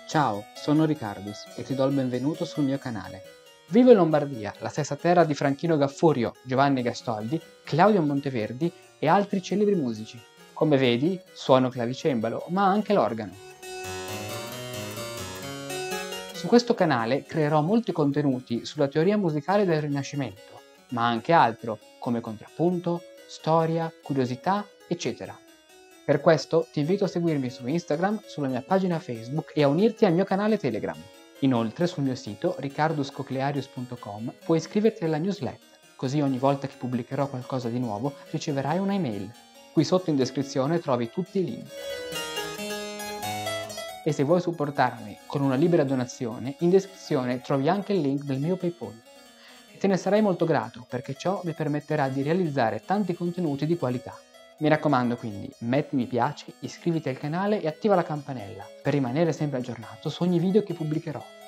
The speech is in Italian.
Ciao, sono Ricardus e ti do il benvenuto sul mio canale. Vivo in Lombardia, la stessa terra di Franchino Gaffurio, Giovanni Gastoldi, Claudio Monteverdi e altri celebri musici. Come vedi, suono clavicembalo, ma anche l'organo. Su questo canale creerò molti contenuti sulla teoria musicale del Rinascimento, ma anche altro, come contrappunto, storia, curiosità, eccetera. Per questo ti invito a seguirmi su Instagram, sulla mia pagina Facebook e a unirti al mio canale Telegram. Inoltre sul mio sito ricarduscoclearius.com puoi iscriverti alla newsletter, così ogni volta che pubblicherò qualcosa di nuovo riceverai una email. Qui sotto in descrizione trovi tutti i link. E se vuoi supportarmi con una libera donazione, in descrizione trovi anche il link del mio PayPal. E te ne sarei molto grato perché ciò mi permetterà di realizzare tanti contenuti di qualità. Mi raccomando quindi, metti mi piace, iscriviti al canale e attiva la campanella per rimanere sempre aggiornato su ogni video che pubblicherò.